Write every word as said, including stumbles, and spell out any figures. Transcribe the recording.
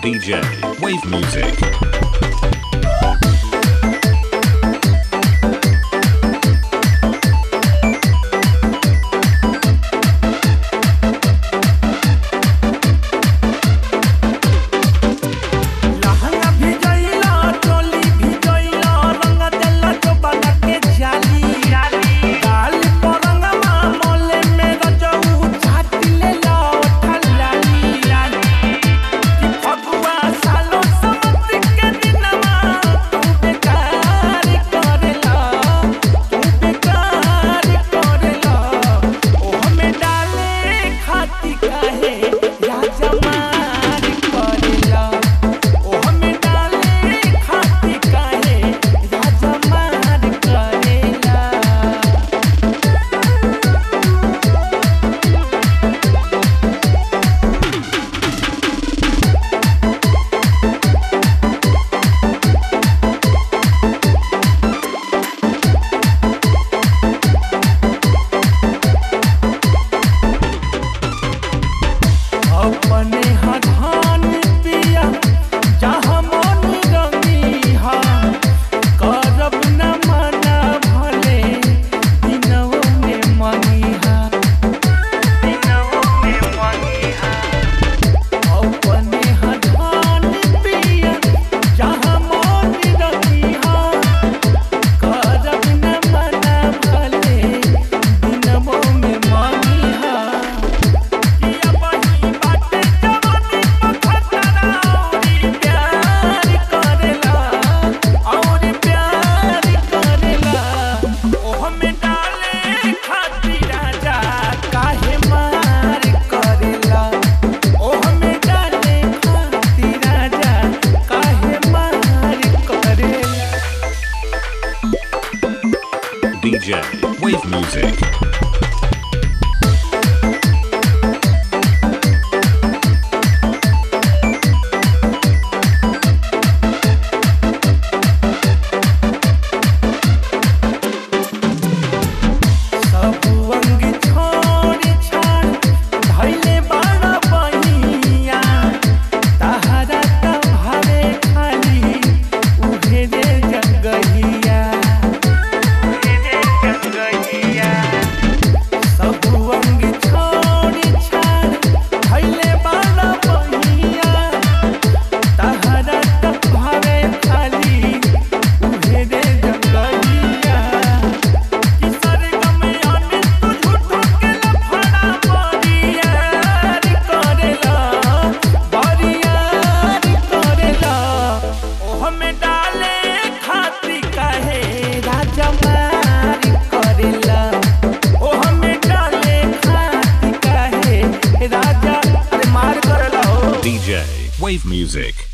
D J Wave Music. अपने हठान पिया जहाँ मन रंगी हा करब न मना भले दिनों में मंगी हा दिनों में मंगी हा अपने हठान पिया जहाँ मन रंगी हा करब न मना भले दिनों में मंगी हा D J Wave Music. D J Wave Music.